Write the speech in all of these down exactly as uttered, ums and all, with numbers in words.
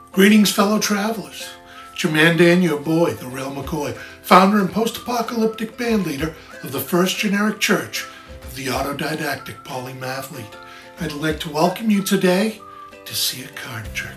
Greetings, fellow travelers. It's your man Dan, your boy, the real McCoy, founder and post-apocalyptic band leader of the First Generic Church of the Autodidactic Polymathlete. I'd like to welcome you today to see a card trick.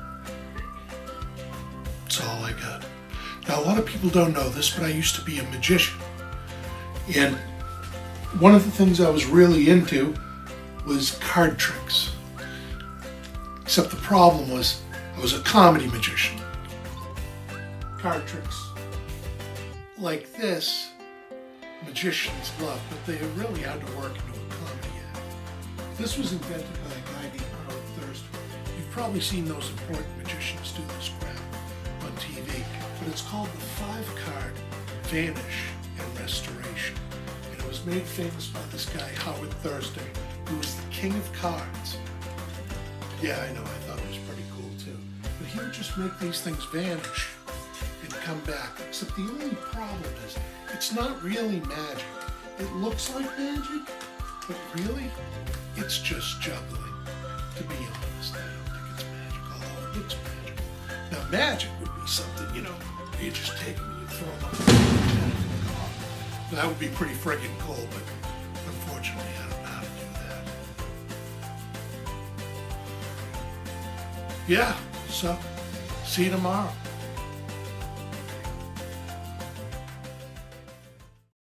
That's all I got. Now, a lot of people don't know this, but I used to be a magician. And one of the things I was really into was card tricks. Except the problem was, I was a comedy magician. Card tricks like this, magicians love, but they really had to work into a comedy act. This was invented by a guy named Howard Thurston. You've probably seen those important magicians do this crap on T V, but it's called the five-card vanish and restoration. And it was made famous by this guy, Howard Thurston, who was the king of cards. Yeah, I know, I thought it was pretty cool too. But he would just make these things vanish and come back. Except the only problem is, it's not really magic. It looks like magic, but really, it's just juggling. To be honest, I don't think it's magic, although it looks magical. Now, magic would be something, you know, you just take them and you throw them up and go off. That would be pretty friggin' cool, but unfortunately, I don't know how to do that. Yeah, so, see you tomorrow.